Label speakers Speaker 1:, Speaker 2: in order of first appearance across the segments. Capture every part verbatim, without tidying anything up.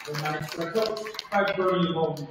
Speaker 1: The nice, like, five birdie hole.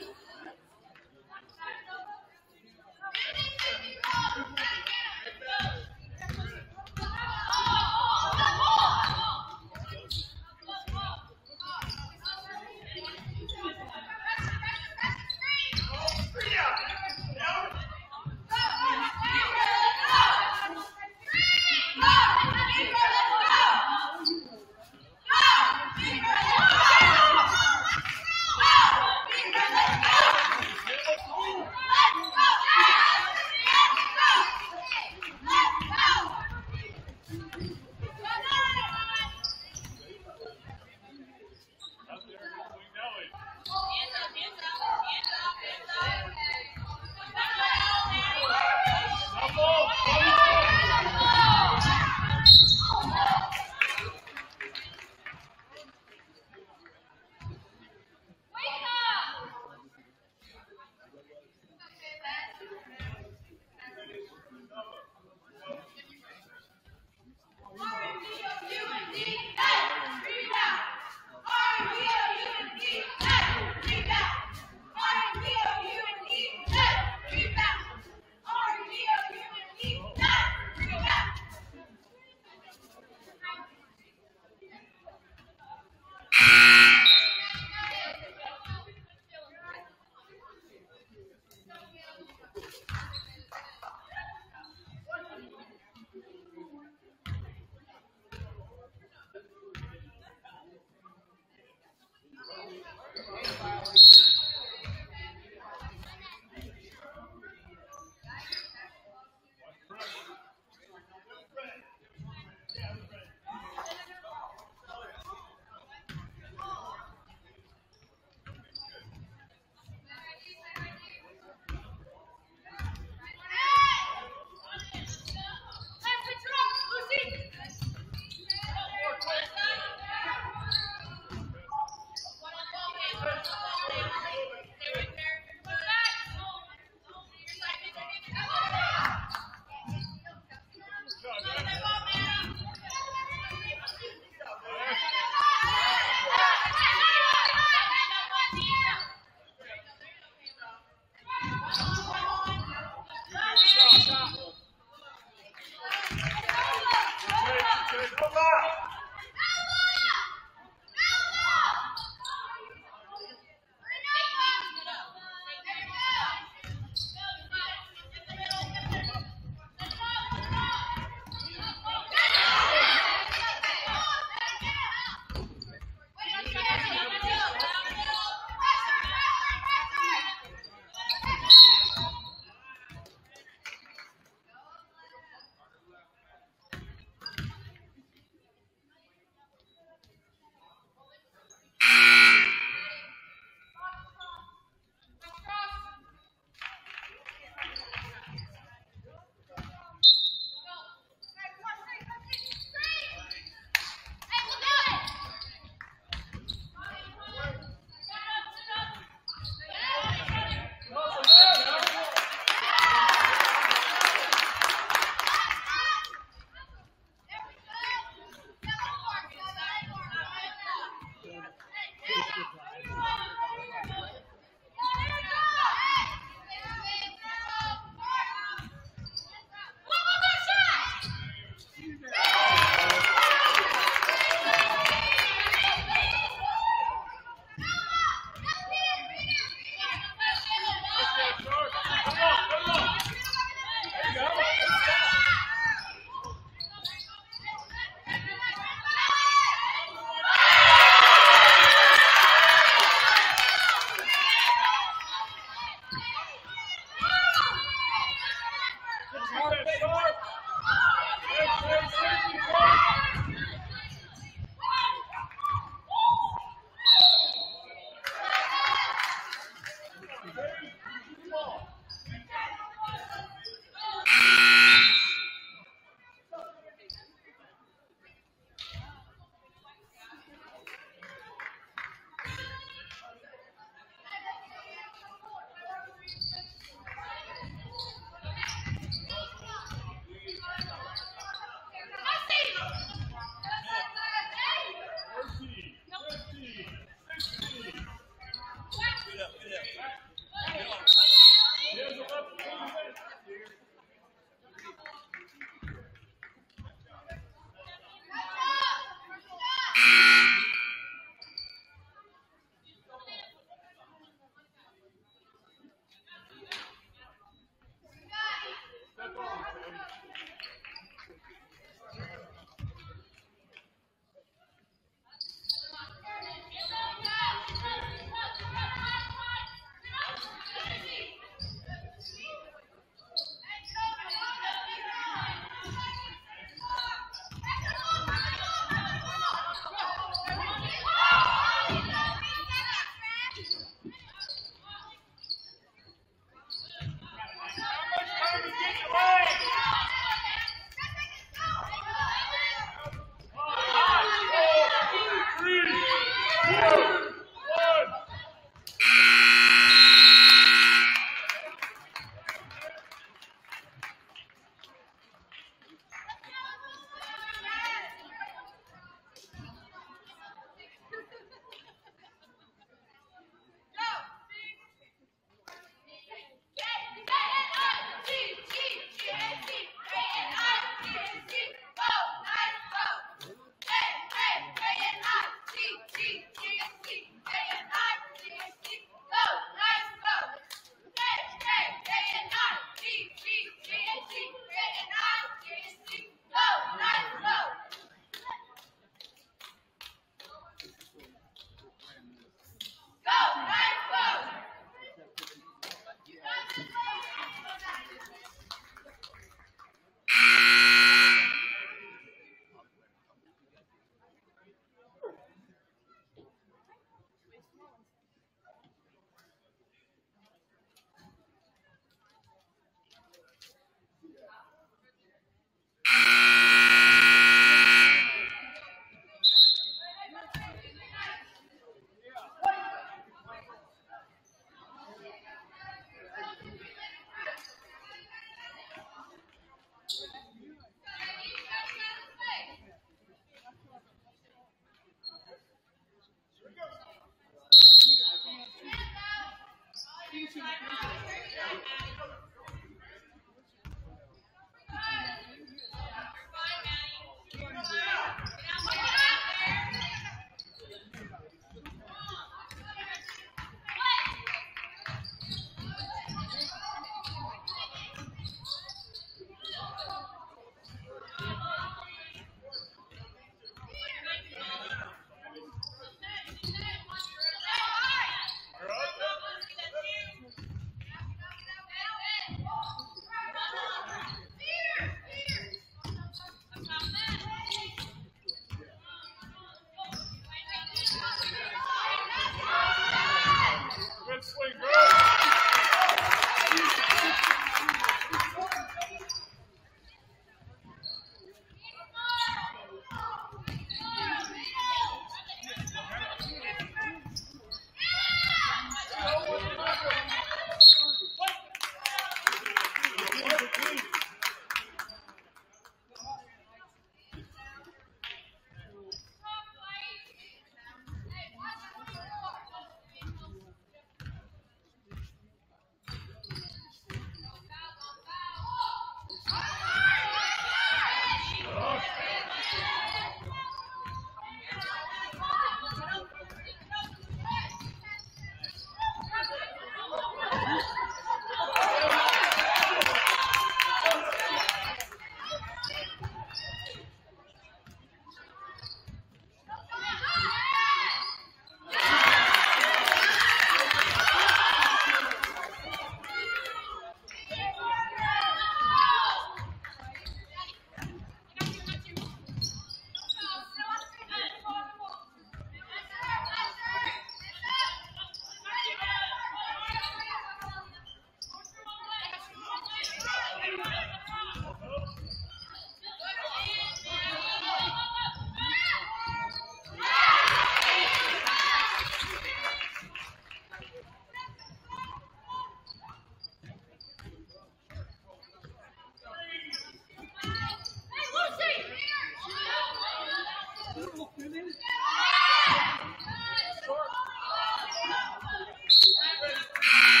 Speaker 2: Short.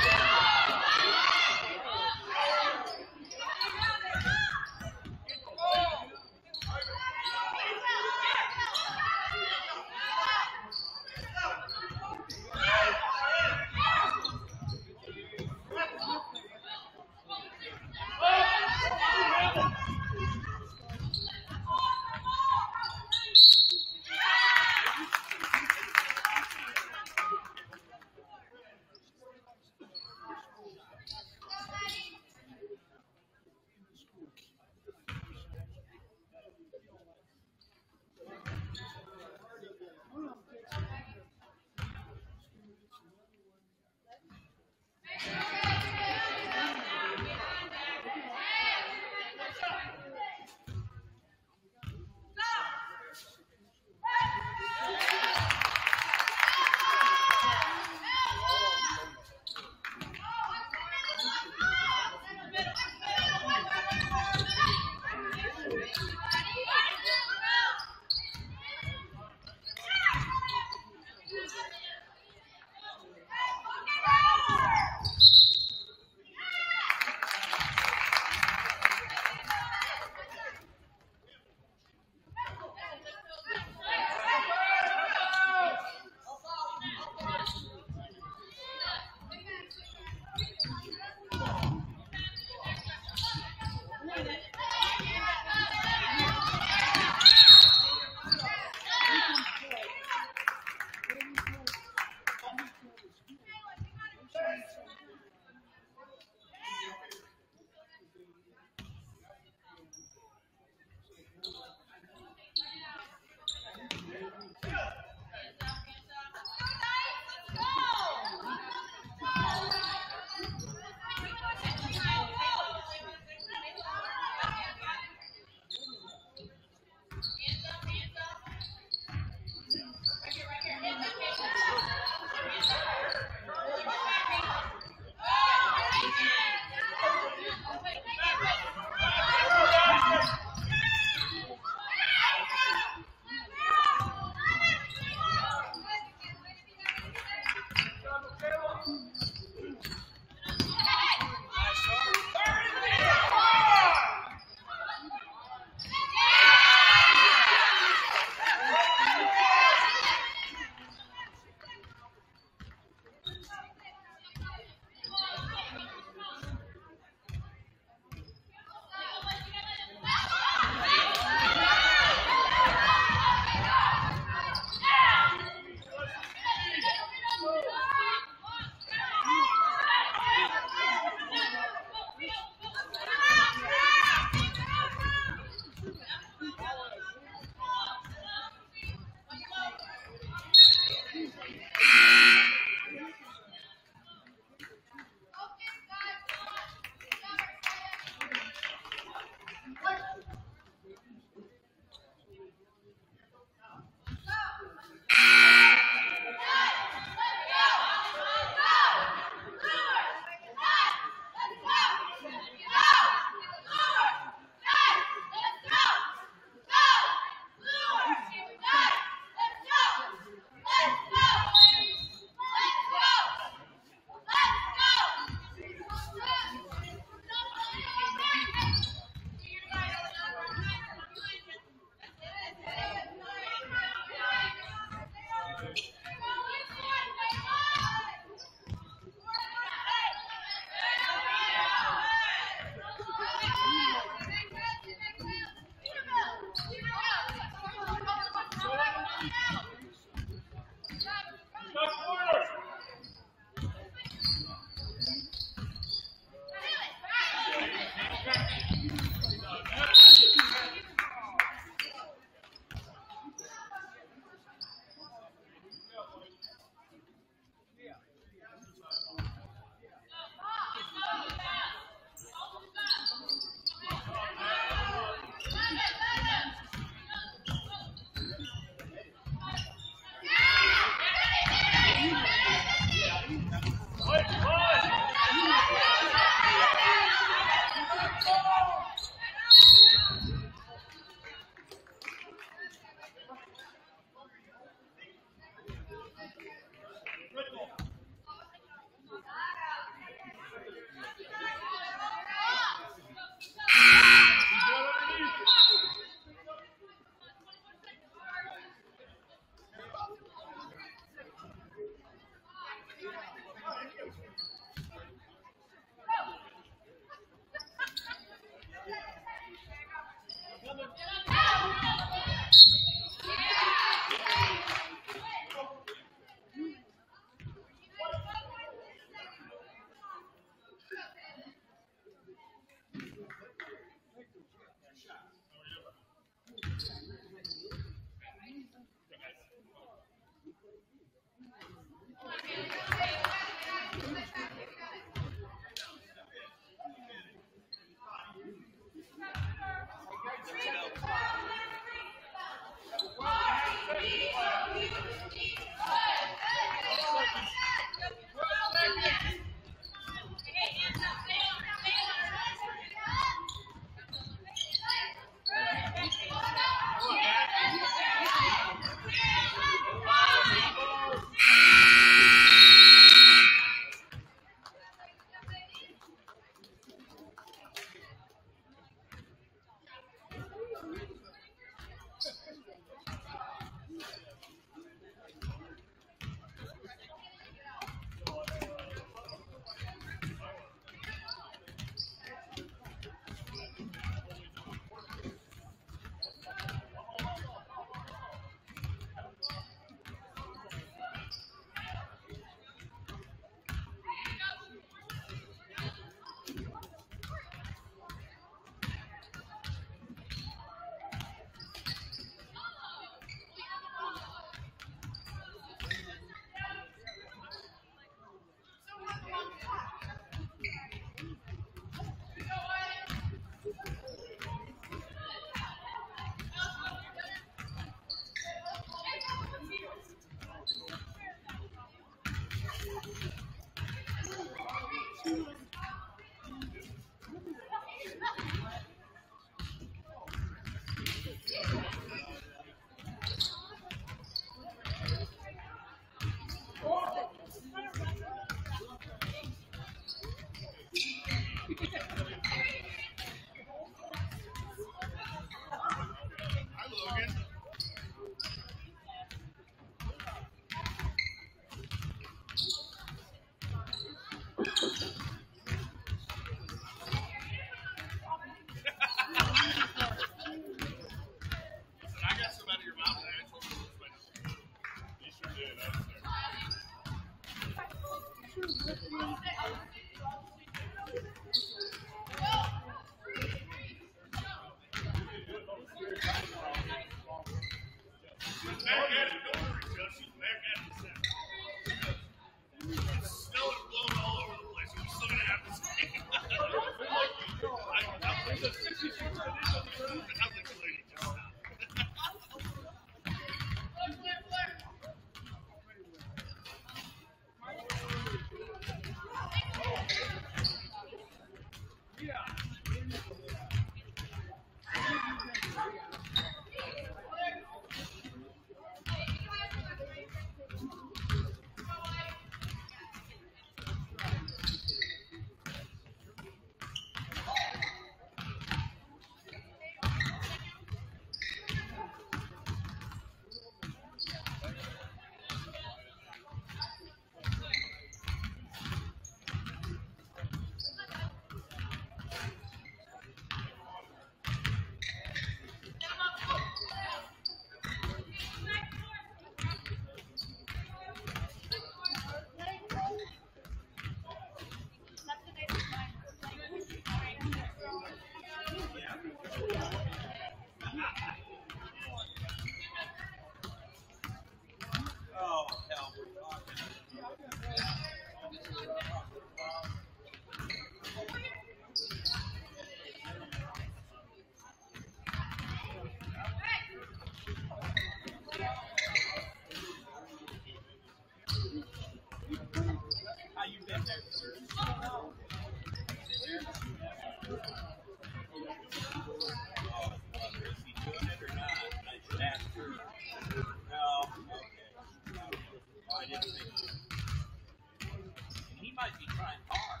Speaker 2: He might be trying hard.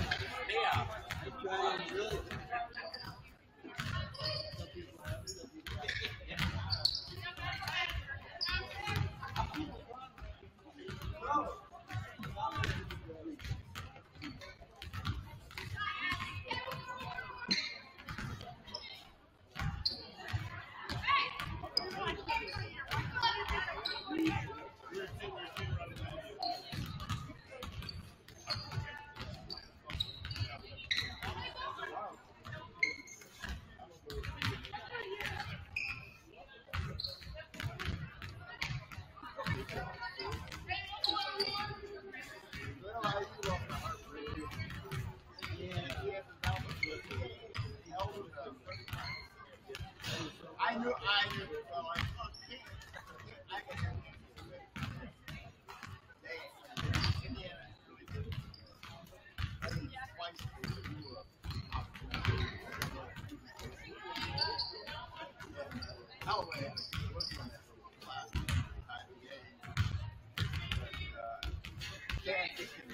Speaker 2: Yeah.
Speaker 3: I knew, I knew, well, I I can hear they, Indiana really did. I think twice they were out. Holloway, I think, was on that little last time game. But, uh, Kansas and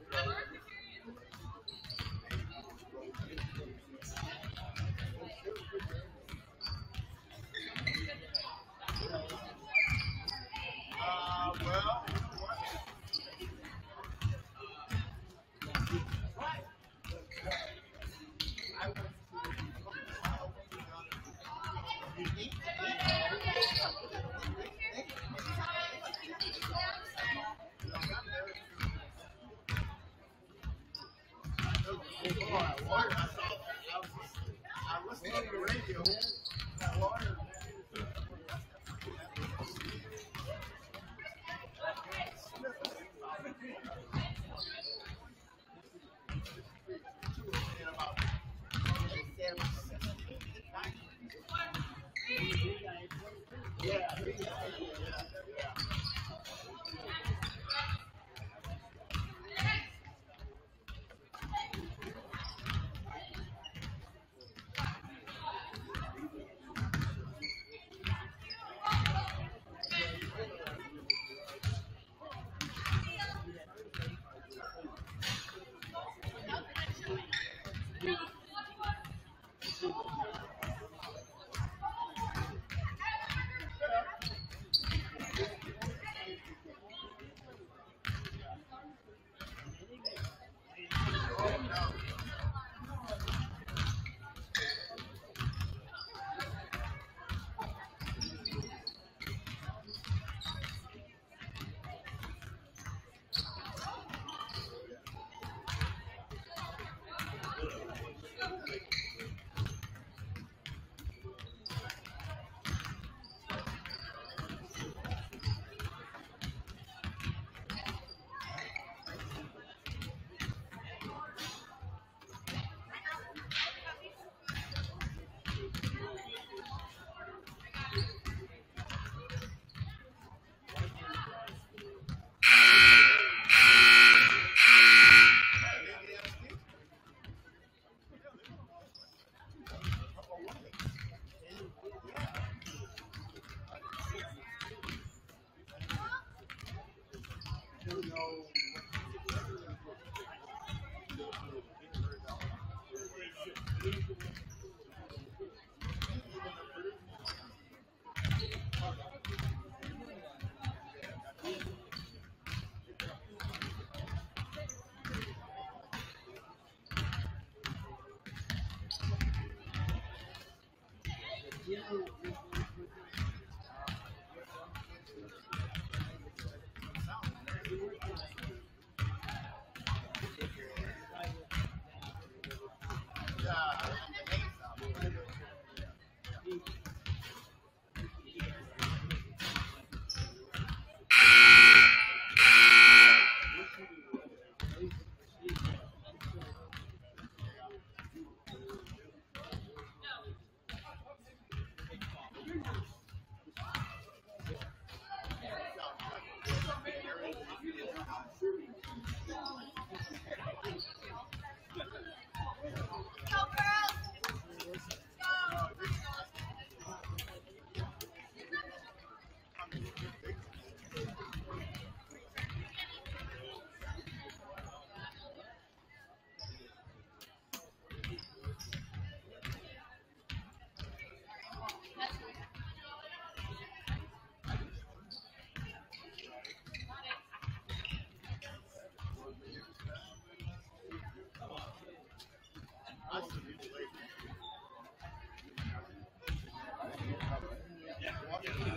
Speaker 3: Uh, well, I went to I was listening to the radio. That lawyer. Yeah, yeah, yeah.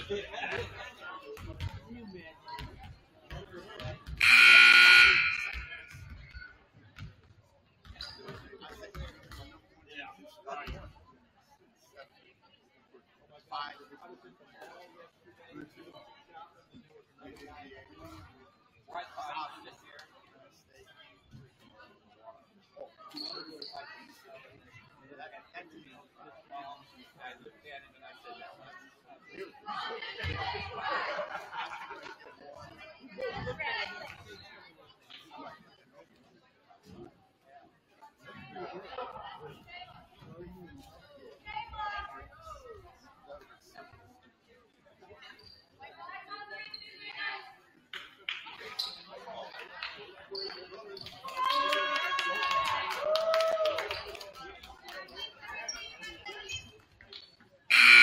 Speaker 2: Right five this year. I looked at it and I said, that
Speaker 4: You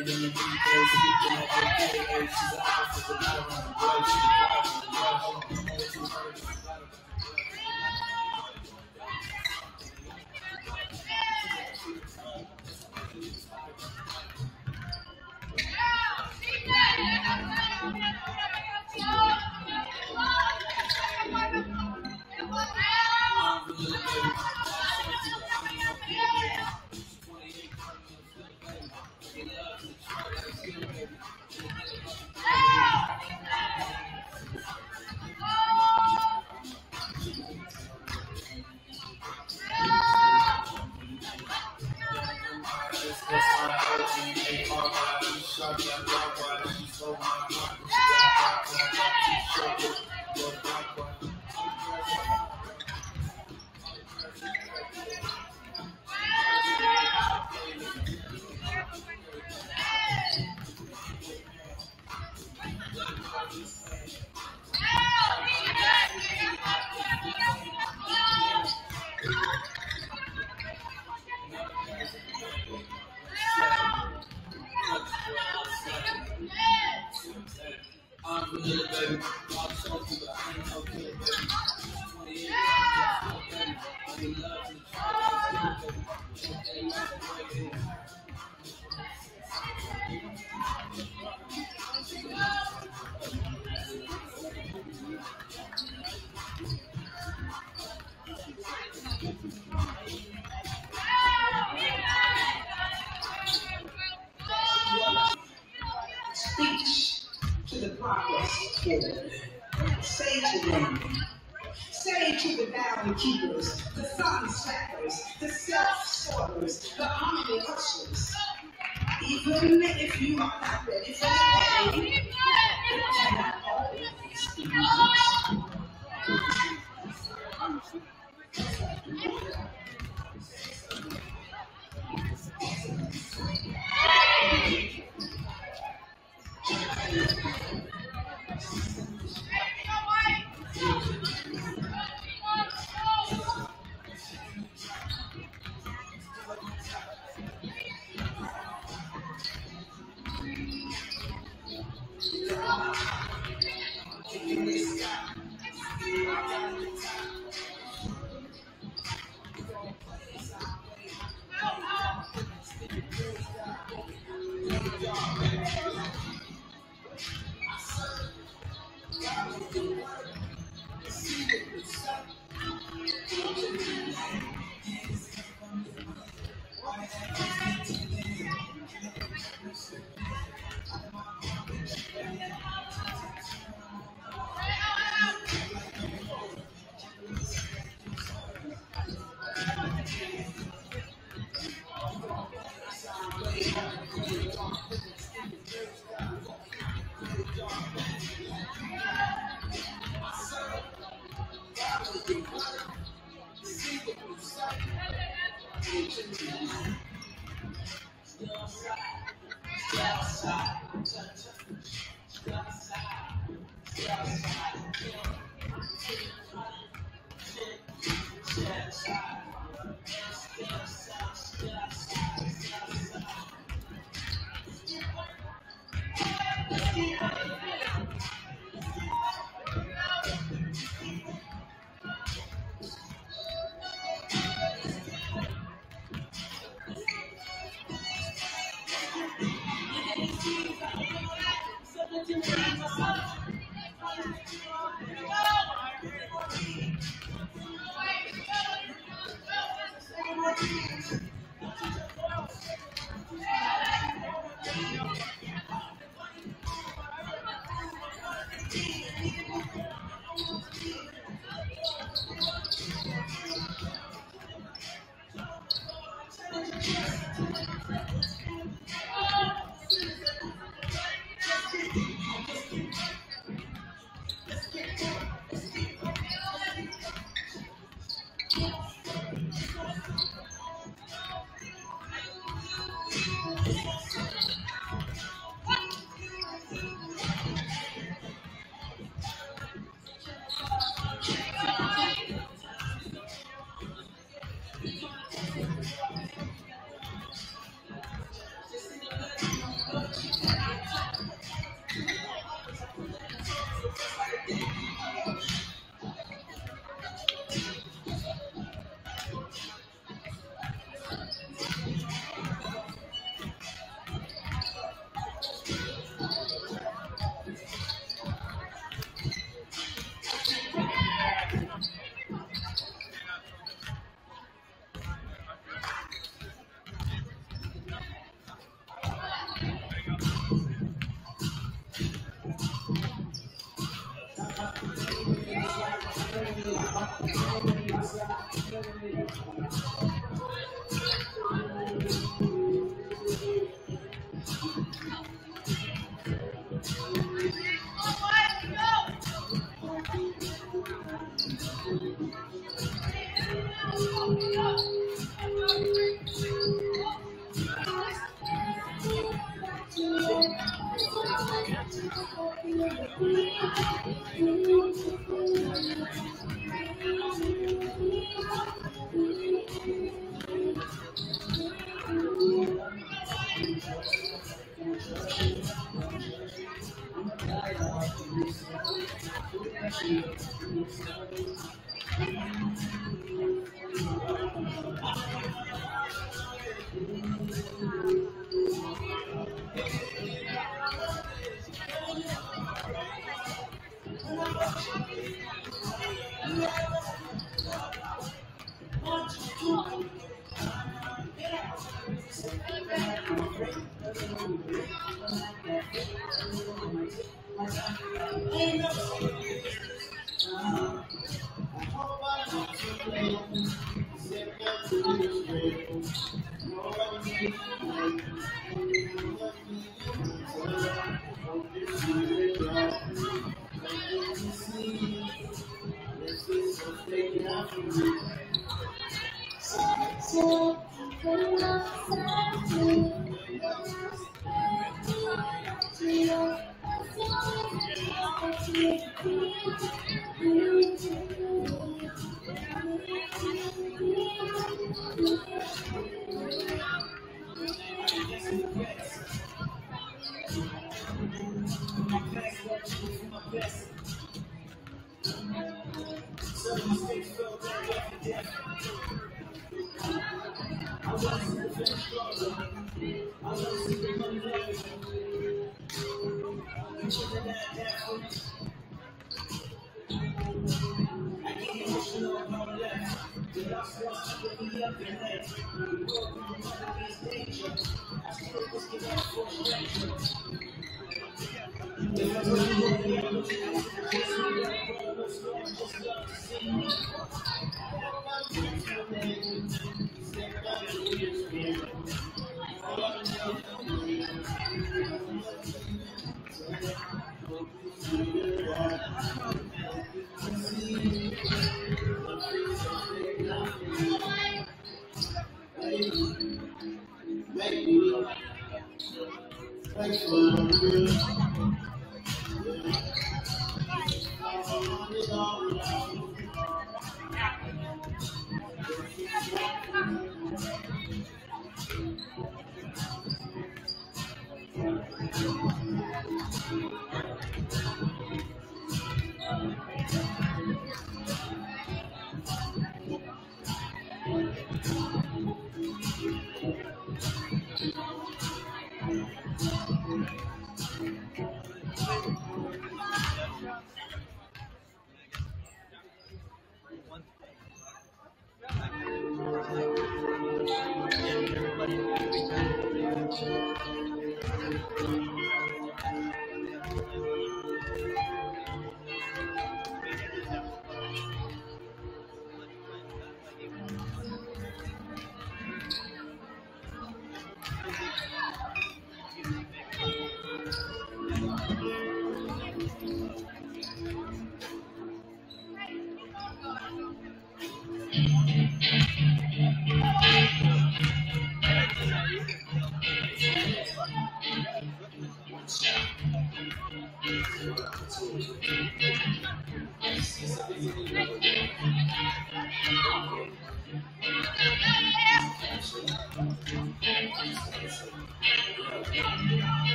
Speaker 4: Speech to the progress forward. Say to them, say to the down keepers, the sun slackers, the self-sorters, the army hustlers. Even if you are not ready for the day, it cannot always be easy.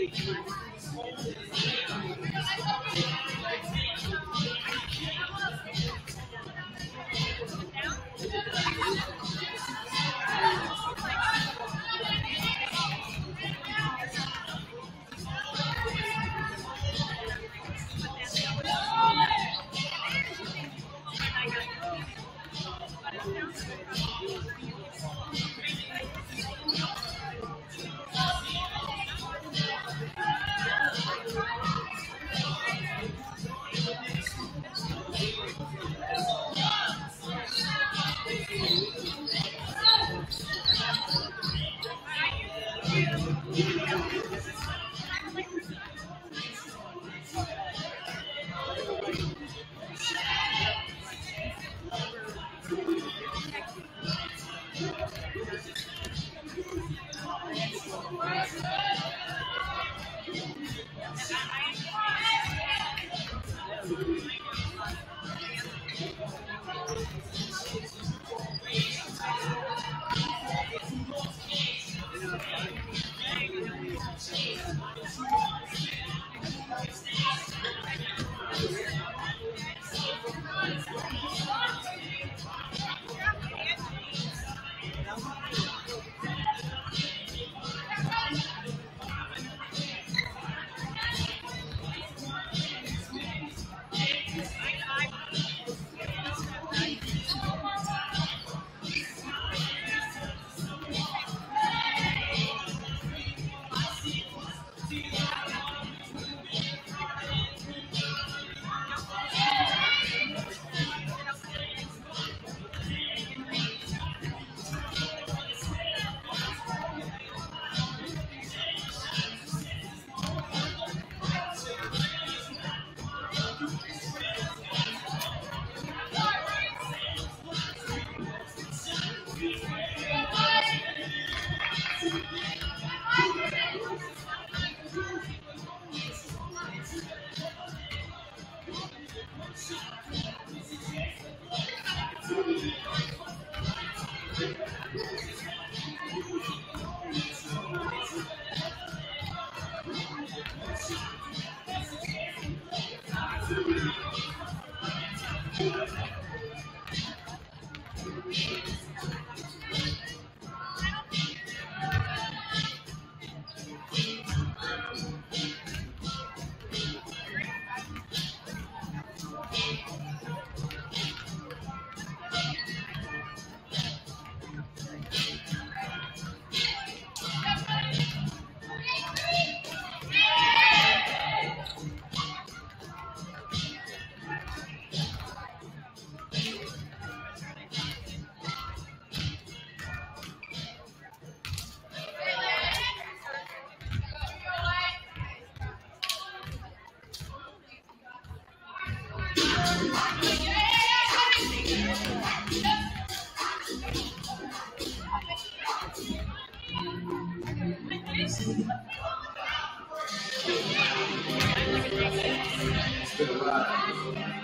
Speaker 1: It's been a ride.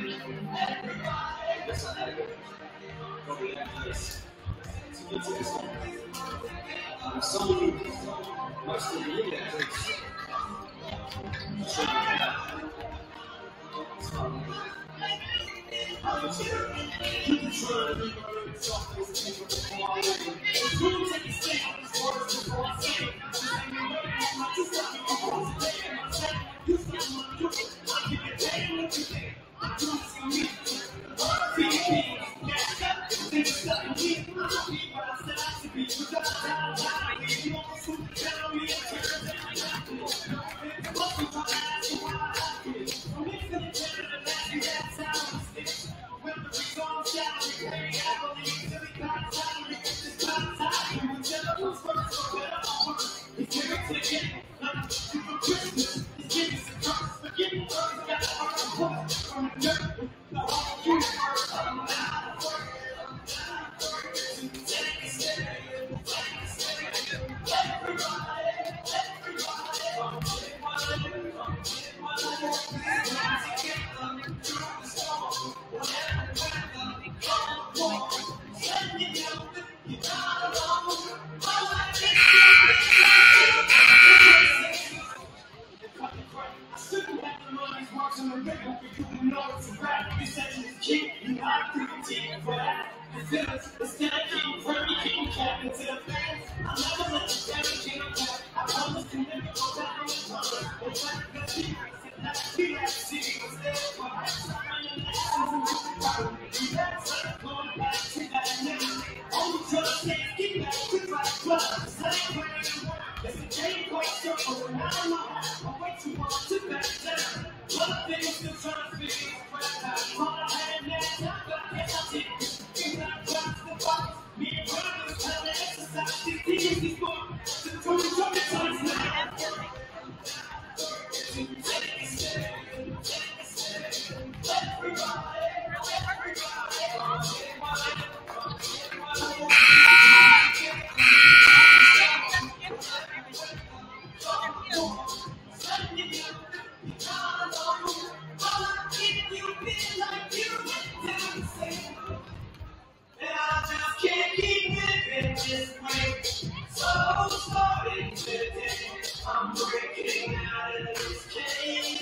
Speaker 1: Yes, I had to go to that place to get to this one. Um, some of you might still be in that place. I'm sure you cannot. Um, I'll get to that. You can try to reword something before I leave. You can take a stand on these words before I say it. You stop me before I say it. You stop me before I say it. You can take what you think. I'm doing some music. See me, yeah, things stuck in me. I'll be what I said I should be. Without a doubt, I'll be. You want to tell me it's your time. It's what you want to ask you why I feel. I'm mixing it better than that. You got time to stick. When the song shouts, we pray, I believe, till we got time. We get this time, time. You will tell us what's first, or better or worse. It's here to get it. I'm looking for Christmas. It's giving some trust. Forget me, first, got to earn a point. From the dirt, the whole universe. I'm out of work. Take a step. Take a step. Everybody, everybody, everybody. feelings. Instead of keeping firm, you keep capping to the fans. I'll never let you down, you can't back. I promise to never go back on the corner. In fact, that's the secrets. We like to see you instead of what I saw in the lessons and what you got. You got to going back to that now. Only trust can't keep back quick like blood. It's like playing the work. It's a game called circle, and I don't know how. I'm way too hard to back down. One thing is still trying to figure out how. Thought I had that time, but I guess I didn't. Think I got the box. Me and brothers trying to exercise these demons, these boys. To do the trouble times now. Take a step, take a step. Everybody, everybody, everybody. And I just can't keep living this way. So starting today, I'm breaking out of this cage.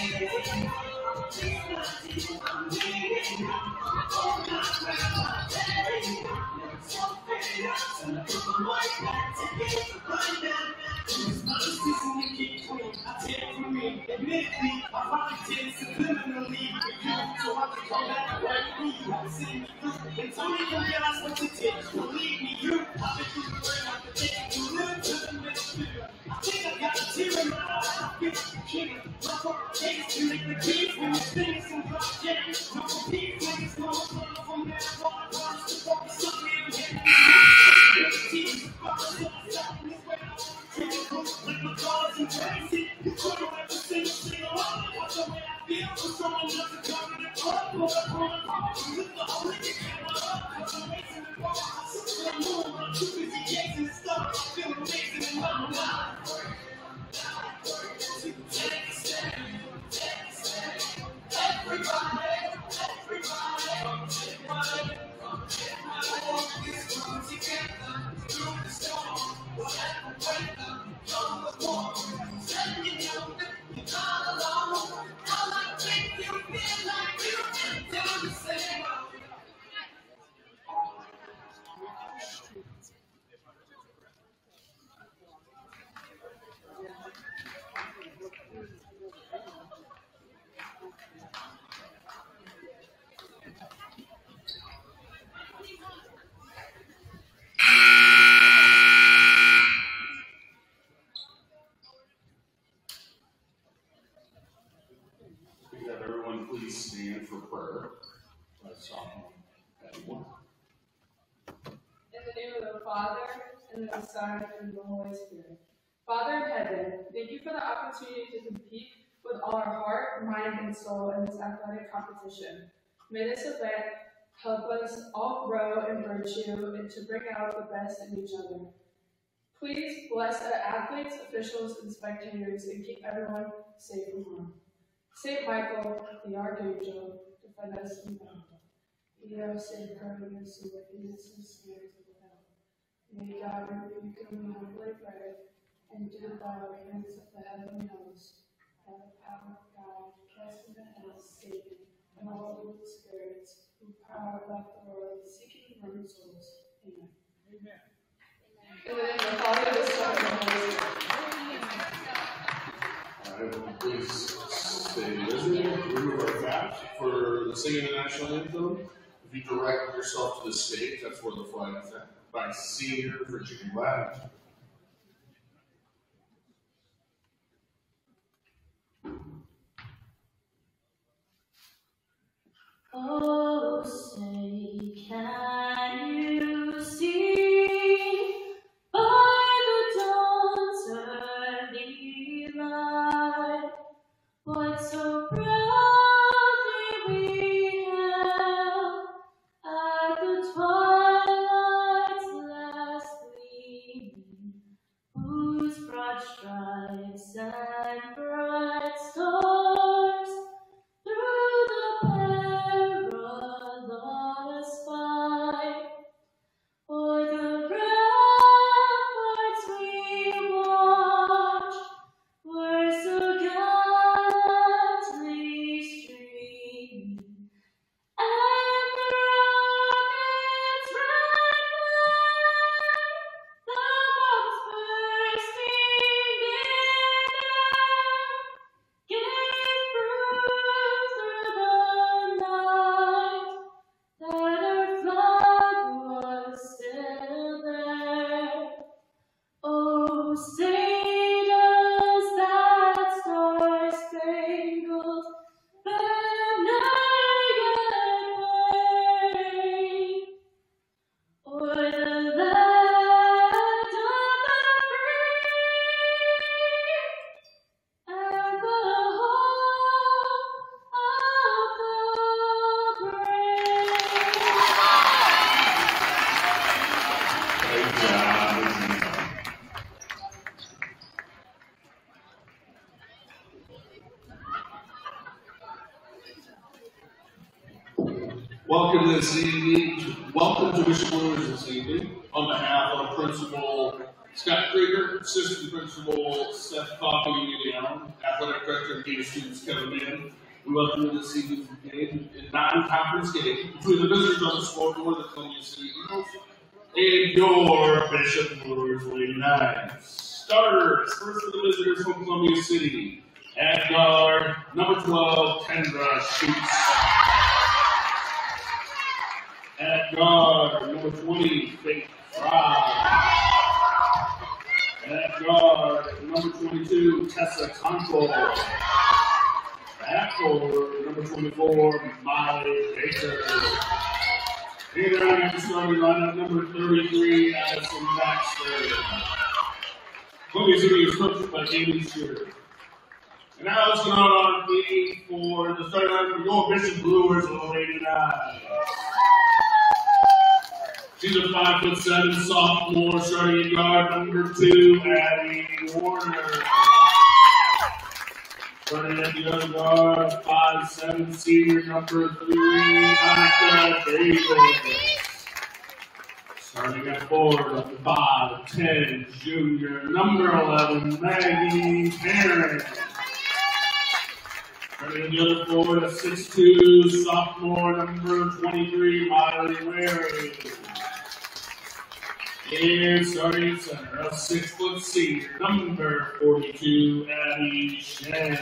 Speaker 1: I'm digging on my ground. So fade out and I put my life back to get right down. It's not a season to keep clean. I take it from me. Admittedly, I probably did subliminally with you, so I can come back right me. I've seen me through, and Tony can realize what you did. Believe me, you. I've been through the burn out the day. You live to the middle finger. I think I got a tear in my eye. I feel like a king. My heart takes you like the keys when you finish and drop dead. No repeat, niggas no fun from that water. Burns to focus on me and get me. Tears, fuckers, I'm stopping this way. Like my cars and crazy, you couldn't represent a single one. Watch the way I feel, for someone else to come in the club. Pull up on the car, with the only thing I love. Cause I'm racing the bar, I'm super cool. I'm too busy chasing stuff. I feel amazing in my mind. Take a step, take a step. Everybody, everybody, everybody. I walk this road together through the storm. Whatever weather, come the warm. Let me know that you're not alone. All I think you feel like you can do the same. We have everyone please stand for prayer. Let's um, everyone.
Speaker 5: In the name of the Father, and of the Son, and of the Holy Spirit. Father in heaven, thank you for the opportunity to compete with all our heart, mind, and soul in this athletic competition. May this event help us all grow in virtue and to bring out the best in each other. Please bless the athletes, officials, and spectators, and keep everyone safe from harm. Saint Michael, the Archangel, defend us from evil. Leo, Saint Carlinus, and wickedness and snares of hell. May God rebuke them humbly pray, and do by the hands of the heavenly host, by the power of God, cast into hell Satan and all evil spirits who prowl about the world, seeking for souls. Amen. Amen. In the name of the Father, the Son, and the Holy Spirit.
Speaker 1: Alright, please stay listening. Remove our caps for the singing the national anthem. If you direct yourself to the stage, that's where the flag is at. By Senior Virginia Latin.
Speaker 6: Oh, say, can you see by the dawn's early light what so proudly we hailed at the twilight's last gleaming, whose broad stripes and bright stars through the perilous
Speaker 7: this evening. Welcome to Michigan Luers this evening. On behalf of Principal Scott Krieger, Assistant Principal Seth Coffey, Allen, Athletic Director and Dean of Students Kevin Mann, we welcome you this evening's game, a non-conference game between the visitors on the scoreboard, the Columbia City Eagles, and your Bishop Luers Lady Knights. Starters, first for the visitors from Columbia City. At guard, number twelve, Kendra Schutz. At guard, number twenty, Faith Fry. At guard, number twenty-two, Tessa Tonko. At forward, number twenty-four, Molly Baker. And rounding out the starting lineup, number thirty-three, Addison Baxter. Columbia City is coached by Amy Shearer. And now let's go out on the for the starting lineup for your Bishop Luers Lady Knights. She's a five foot seven sophomore starting at guard, number two, Abby Warner. Starting at the other guard, five seven senior, number three, Annika Davis. Starting at four, five ten junior, number eleven, Maggie Herring. Starting at the other four, a six two sophomore, number twenty-three, Miley Wary. And starting at center, a six foot senior, number forty-two, Abby Shea.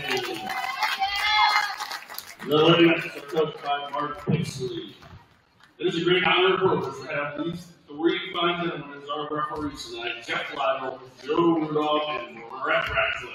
Speaker 7: The Lady Knights are coached by Mark Pixley. It is a great honor and privilege to have these three fine gentlemen as our referees tonight: Jeff Lytle, Joe Rudolph, and Brett Ratcliffe.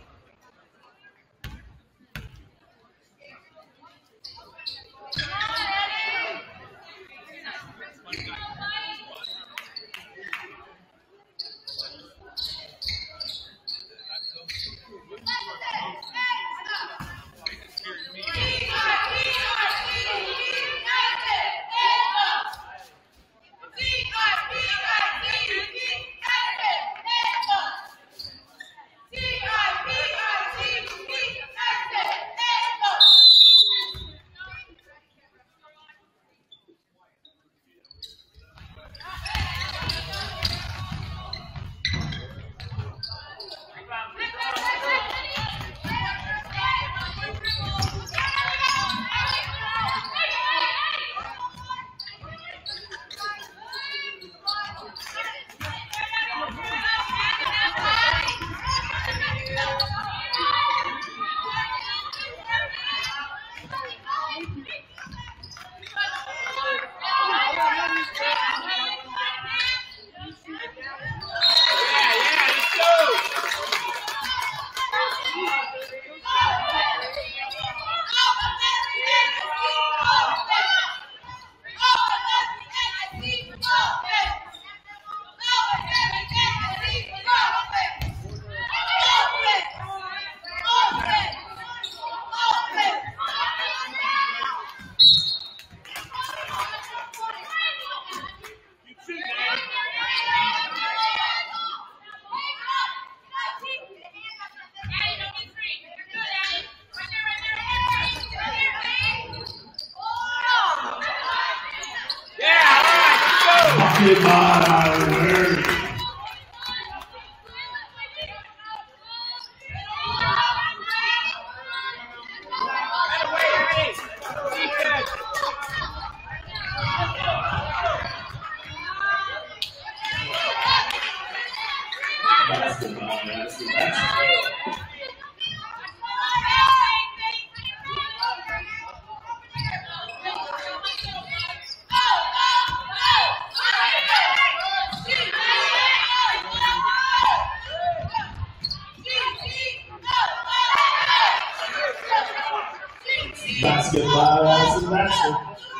Speaker 8: Basketball, Addison Baxter.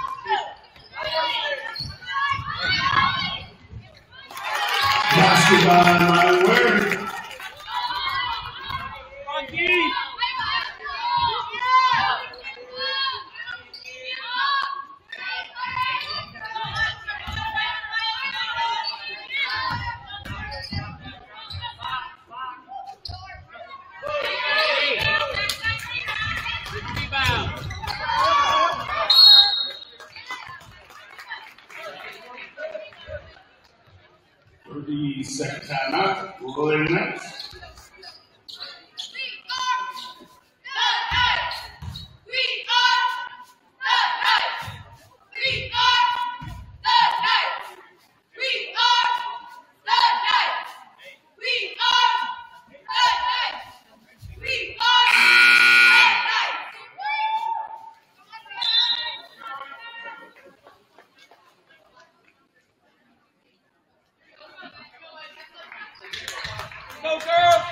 Speaker 8: Basketball, Miley Ware.
Speaker 7: For the second time out, Lady Knights.
Speaker 2: Go, girls!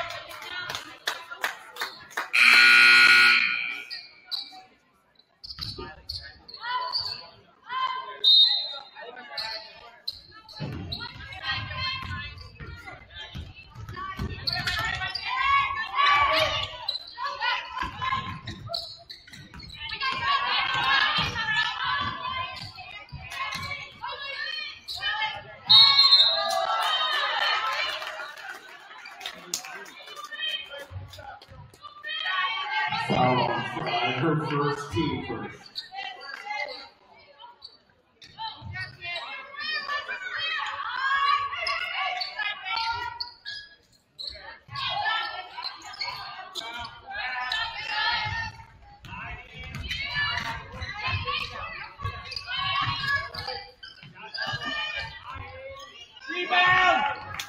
Speaker 7: Foul on Fry, her first team first.
Speaker 2: Rebound!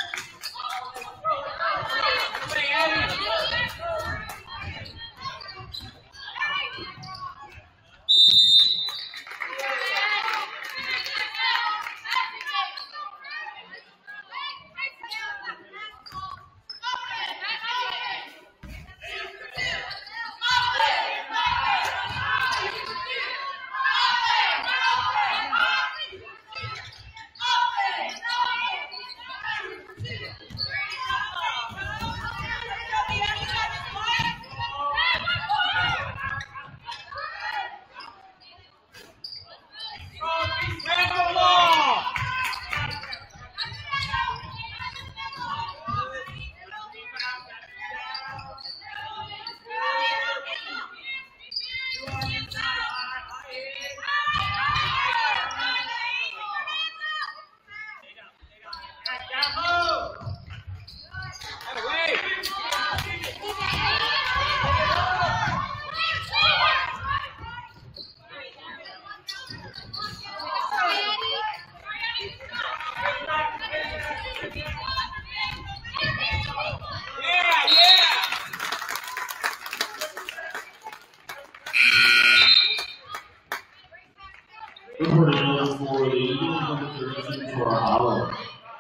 Speaker 7: Number nine for the Eagles, number thirteen for Holland.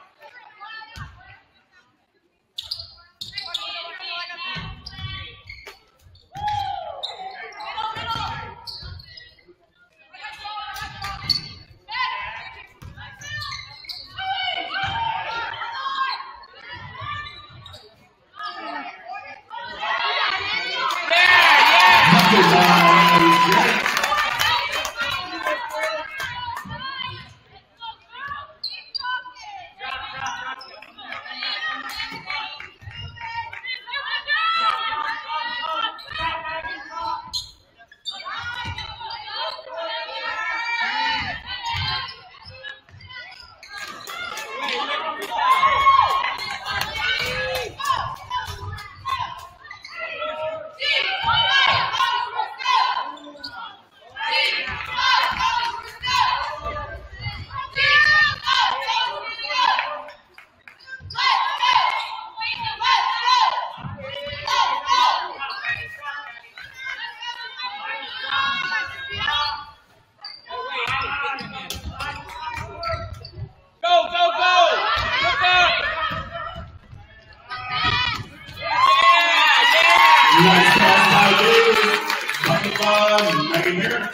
Speaker 7: Nice pass by Davis. Bucket ball, Megan here.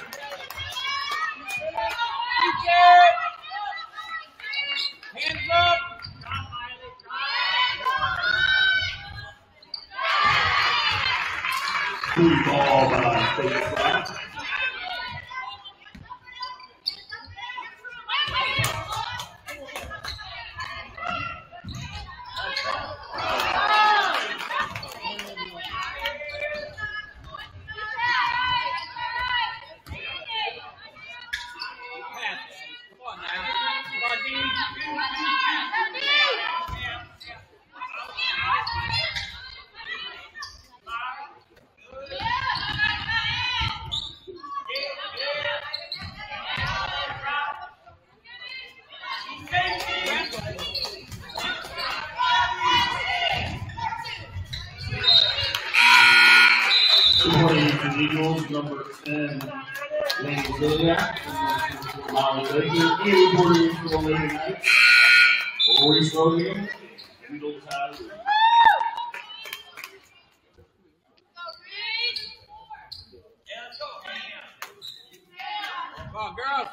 Speaker 2: Hands up!
Speaker 7: Free ball by Faith Flat.
Speaker 2: Come on now. Come on, D.
Speaker 7: is number ten, Lane Ziliak. Molly Baker, any reporting for the Lady Knights. Rory Sodium, Kendall Tyler.
Speaker 2: Come on, girls.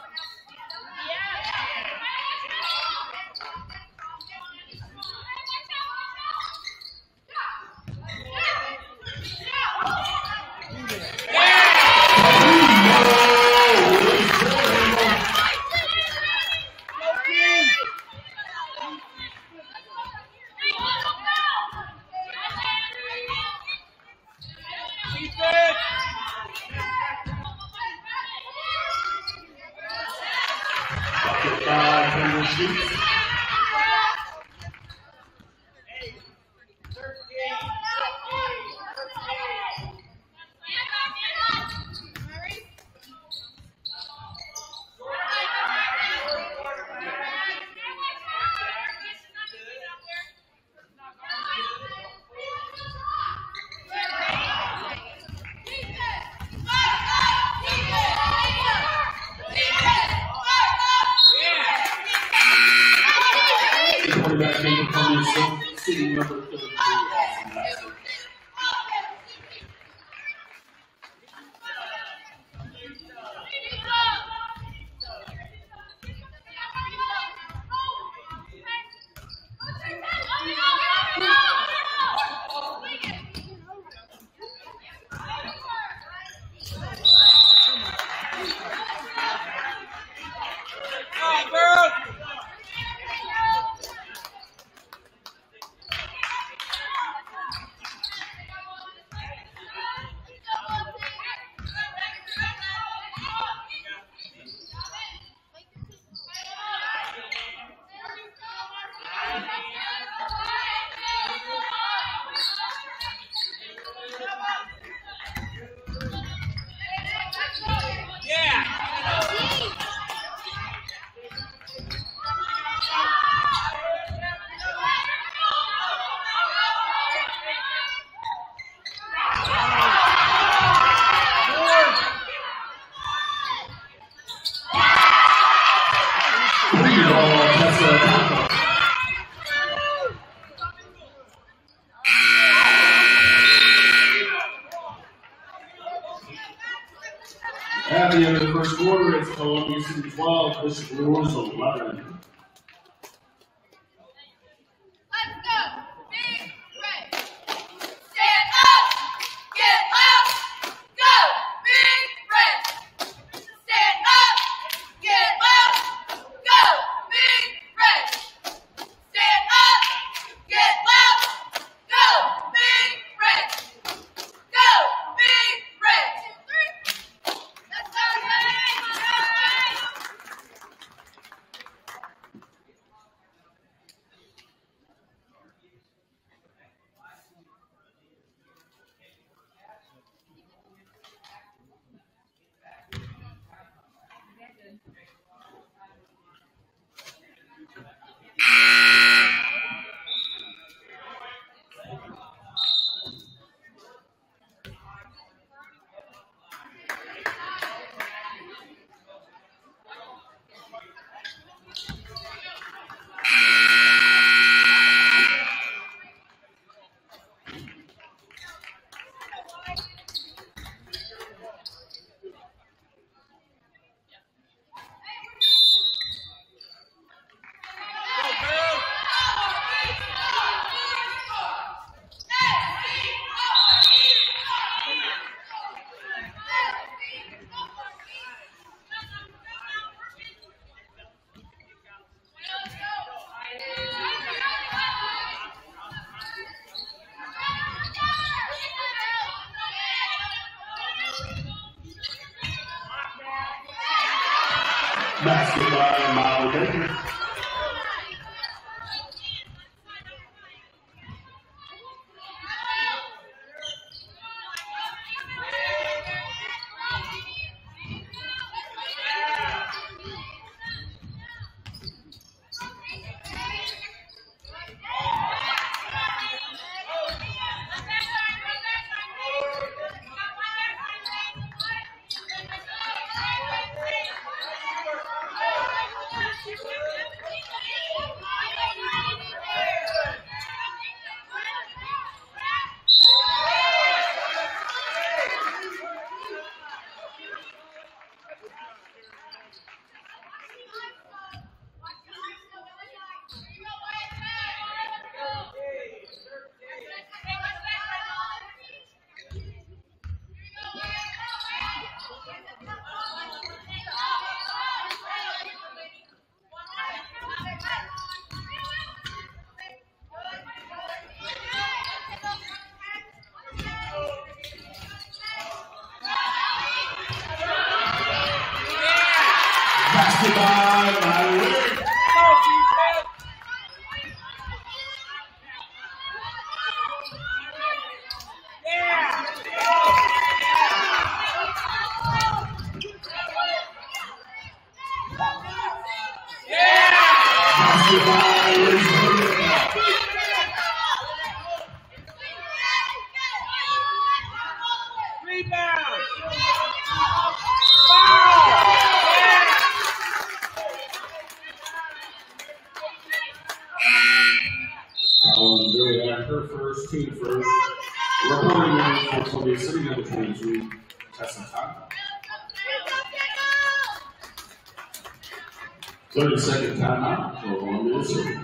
Speaker 7: Sitting number thirty-three, Austin Master. At the end of the first quarter, it's Columbia City twelve, Bishop Luers eleven. Basket by Molly Baker. Her first, team first. Reporting in for Columbia City, number twenty-two, Tessa Tucker. thirty second timeout for Columbia City.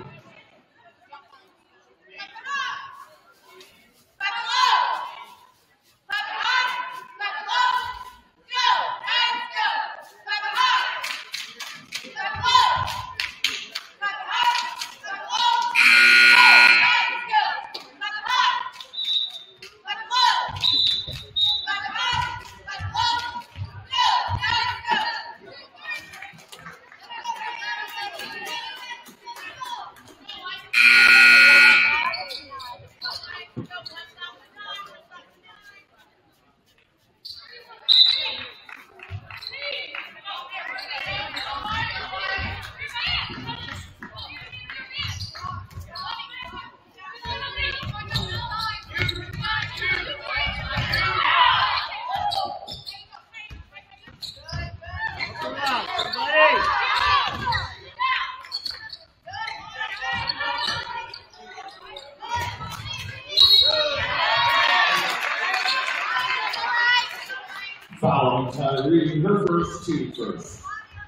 Speaker 7: Following Tyree, her first, team first.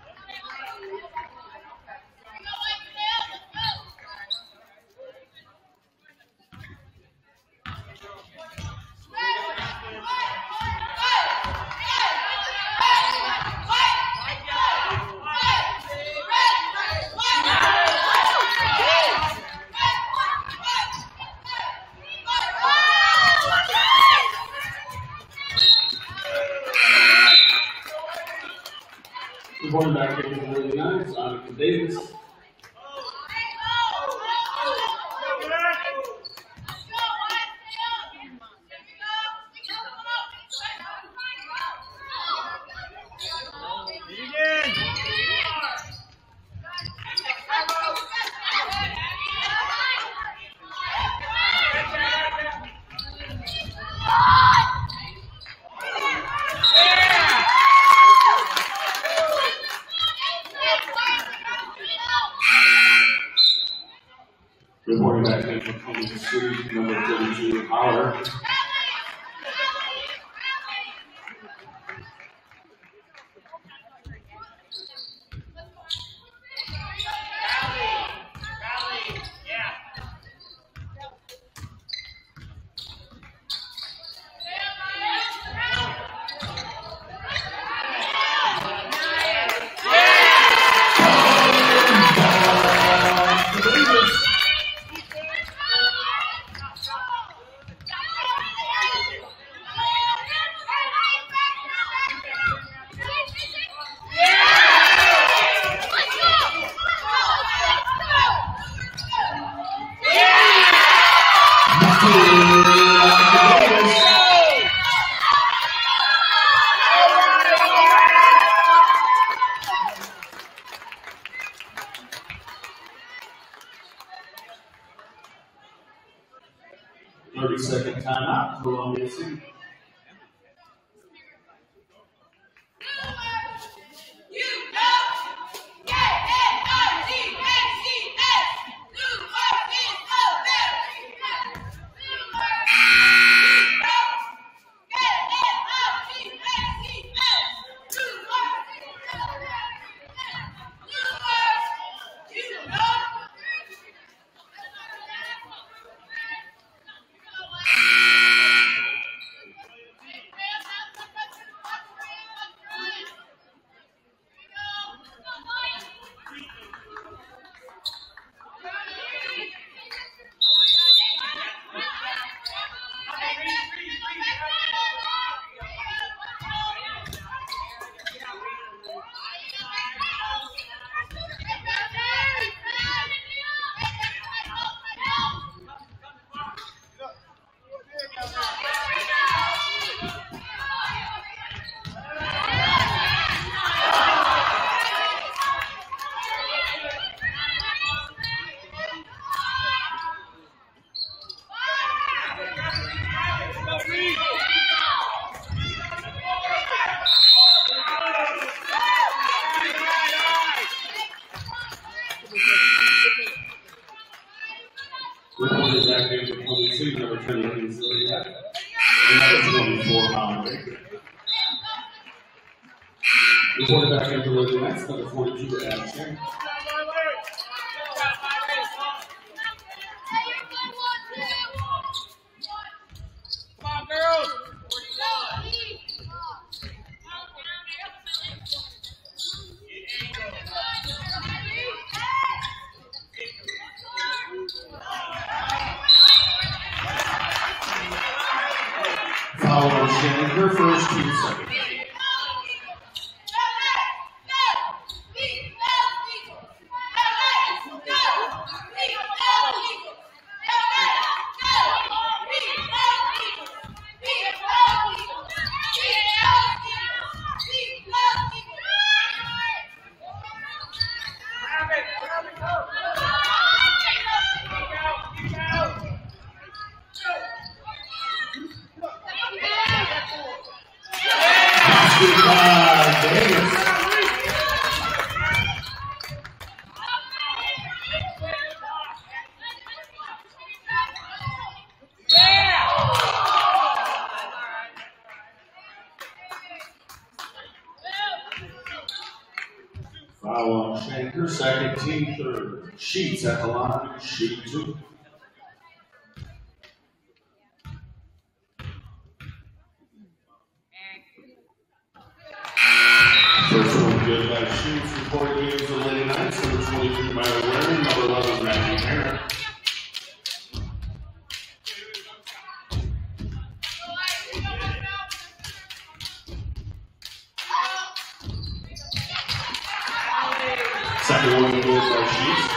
Speaker 7: Going back in the early nineties, Annika Davis. Reporting back in for Columbia City, number thirty-two, Holler. thirty second timeout, Columbia City. goes back in for twenty-two, number ten, Ladies Lillian. And that was twenty-four, Holly Baker. Reported back in for Lillian, number forty-two, Adam Shank.
Speaker 2: Come on, girls.
Speaker 7: Foul on Shank, her first two seconds. Foul on Shanker, second team third. Sheets at the line, shooting two. First one good by Sheets, reported games the Lady Knights, number twenty-two, Myra Waring, number eleven, Matthew Herrick. Second one good by Sheets.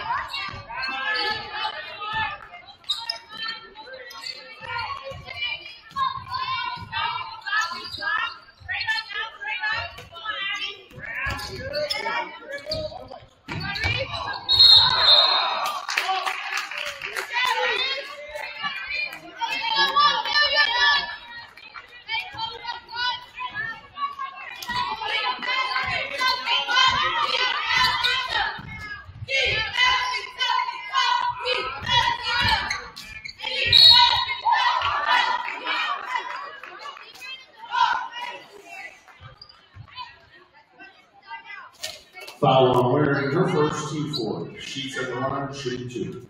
Speaker 7: Foul on Waring, her first two four. Sheets at the line, shooting two.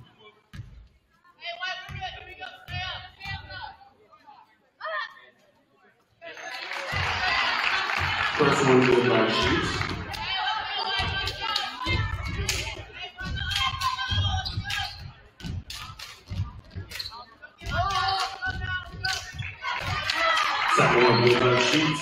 Speaker 7: First one good by Sheets. Second one good by Sheets.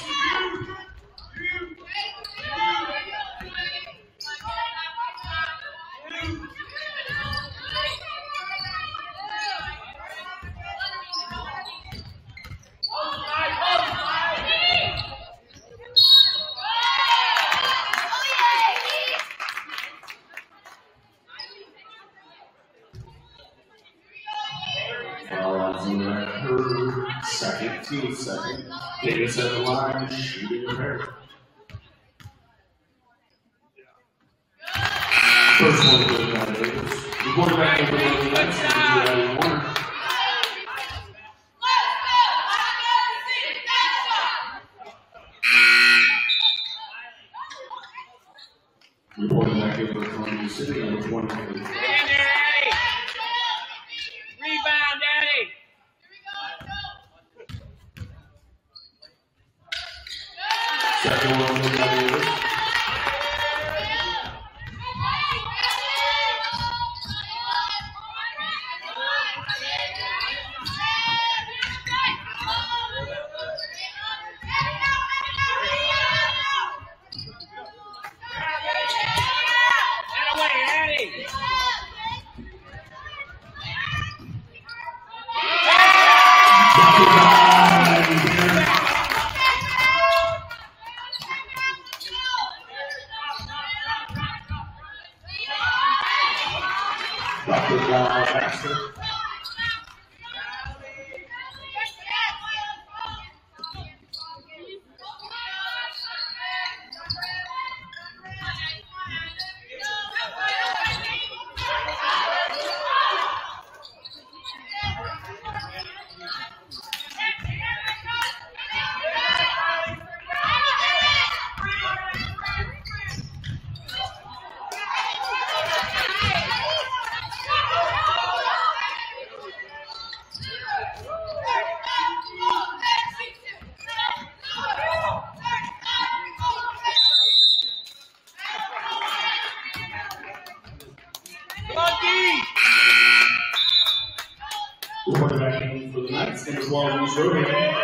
Speaker 7: Second, team second. Davis at the line, shooting a pair. First one good by Davis. The quarterback over the next one, Warner. Reporting back over to Columbia City, number twenty-three.
Speaker 2: Get in there, Eddie. Rebound, Eddie.
Speaker 7: Second one good by Davis.
Speaker 2: That away, Eddie.
Speaker 7: Doctor John Baxter. Quarterbacking for the Knights, number twelve, Luers Rogan.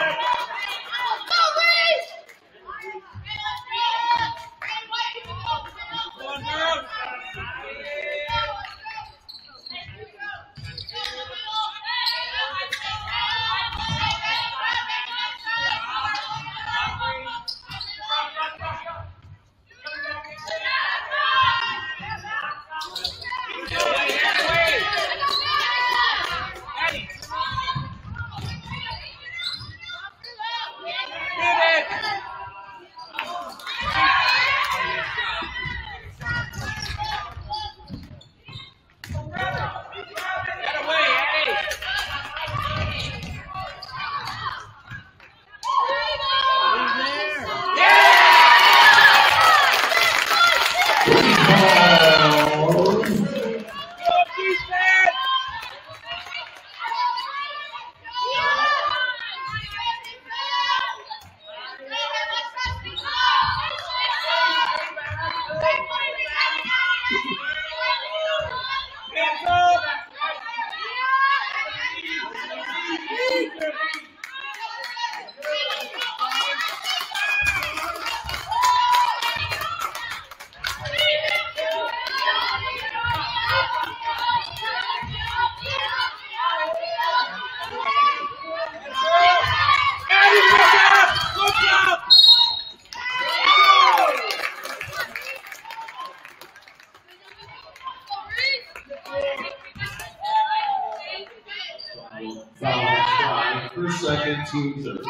Speaker 7: First, second, team third.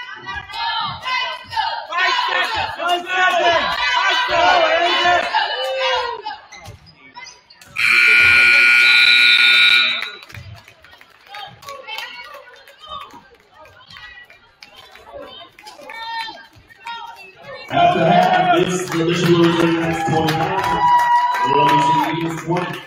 Speaker 7: After half, it's the Mission Luers has twenty-nine. Williamson Eagles twenty.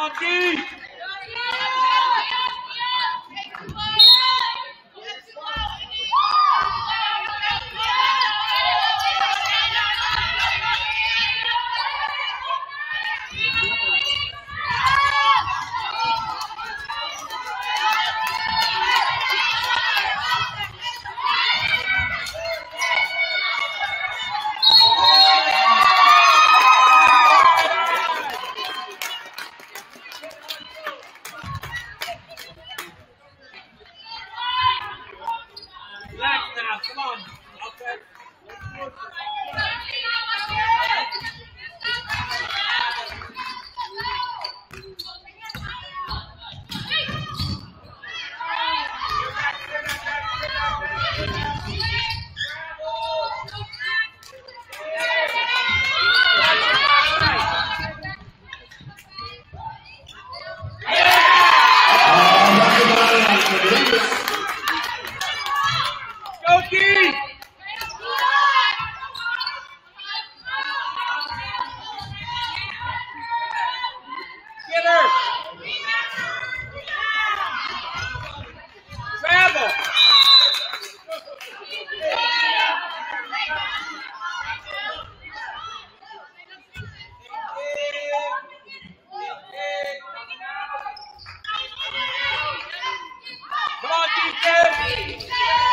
Speaker 2: on, D! Relax now, come on. Okay. Go, Keith! Get her! Travel! Come on, defense!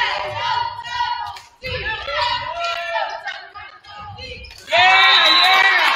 Speaker 2: Yeah, yeah!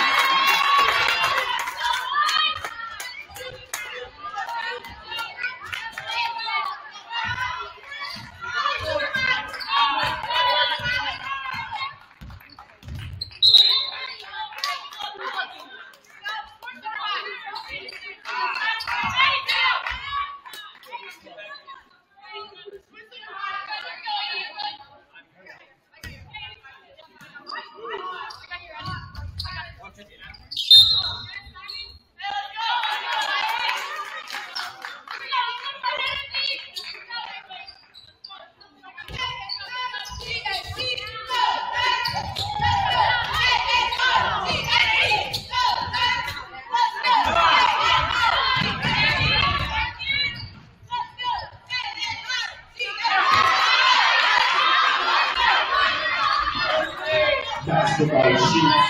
Speaker 8: Basketball shoots.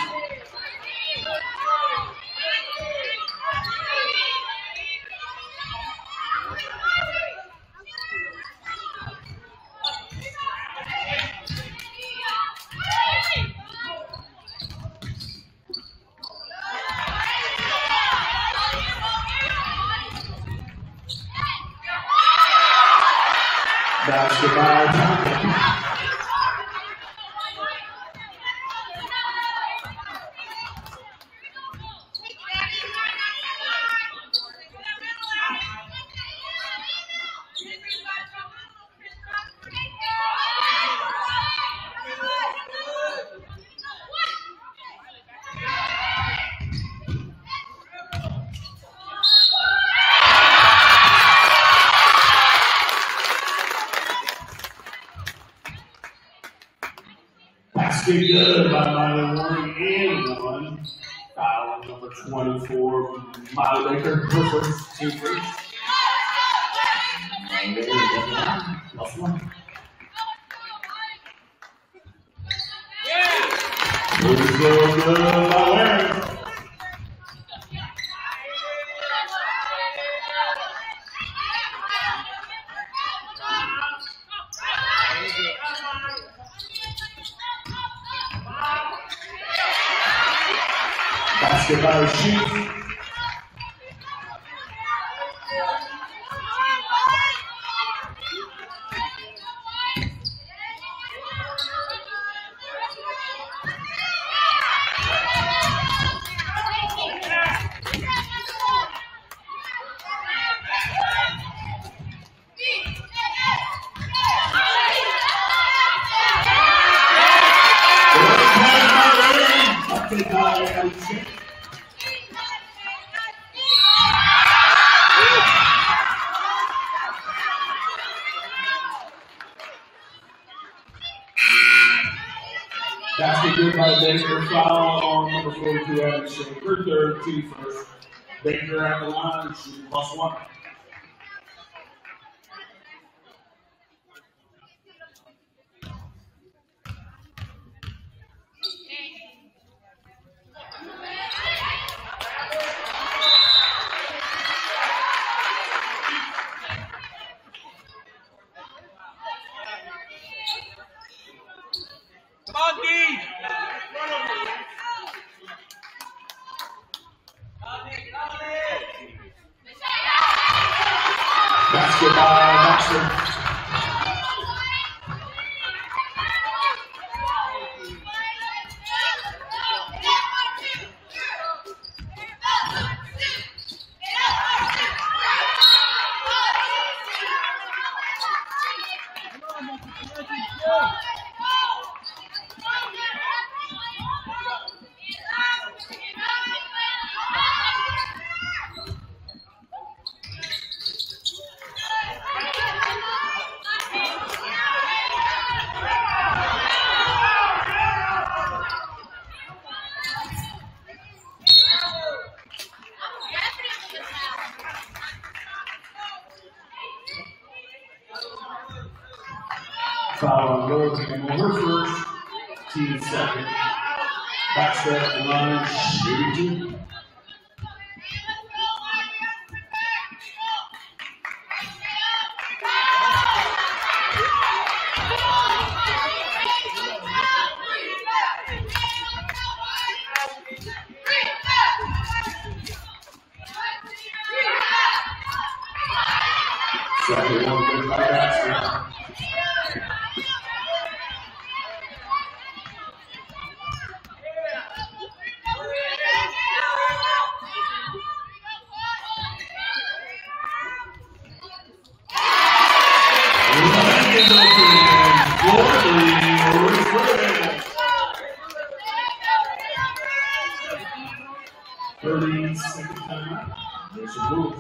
Speaker 8: Basketball time. Basket good by Miley Warren and one. Foul number twenty-four, Miley Baker, her first, two first. And there we go. Plus one.
Speaker 2: Yeah!
Speaker 8: Here we go, good by Warren. Basketball shoot. Basket good by Baker. Foul on number forty-two, Anderson. Her third, two first. Baker at the line, shooting plus one. Basket by Baxter. Foul on Luers came over first, team second. Baxter at the line, shooting two. Second one good by Baxter. thirty second time. There's a move.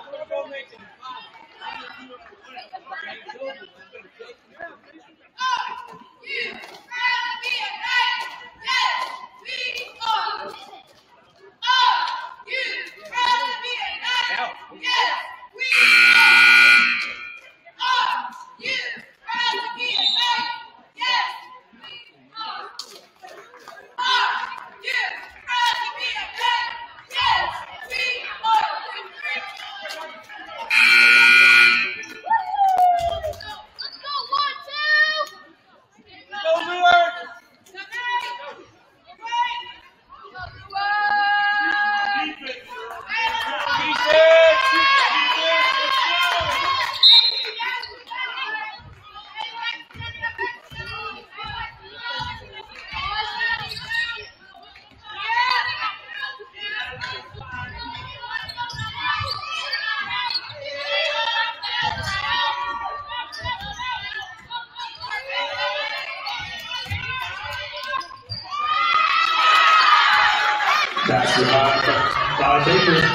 Speaker 8: Basket by, by Baker.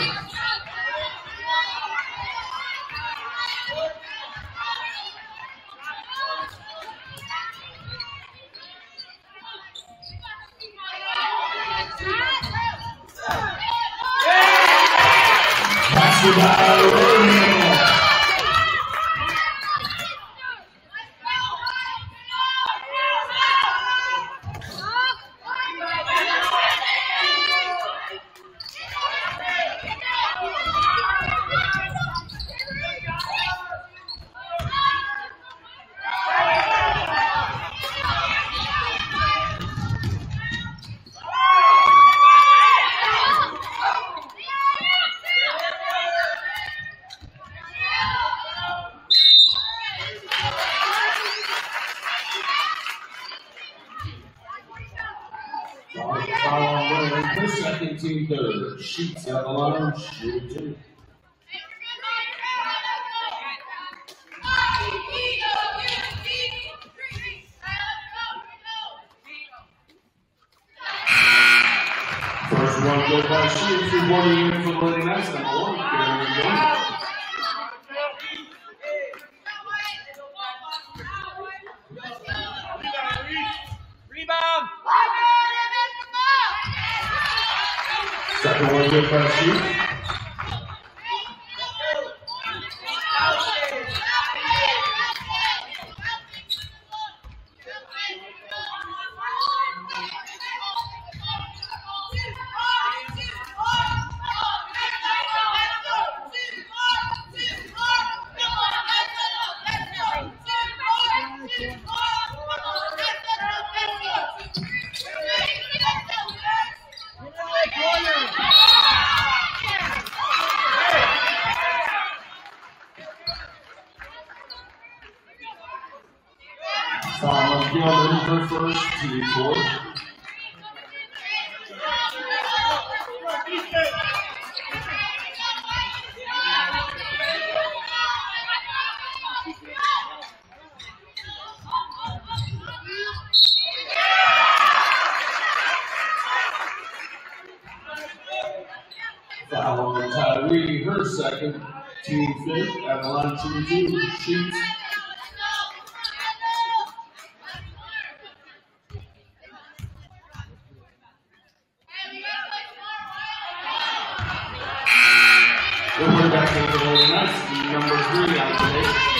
Speaker 8: Basket by Luers. Foul on Luers, second team third. Sheets at the line, shoot two. First one goes by Sheets, rewarding him for running next number one, Karen Jones.
Speaker 2: Rebound!
Speaker 8: Second one good by Sheets. her first, team four. Foul on Tyree, her second, team fifth, at the line team two, shoots. We'll bring back to the nice number three on today.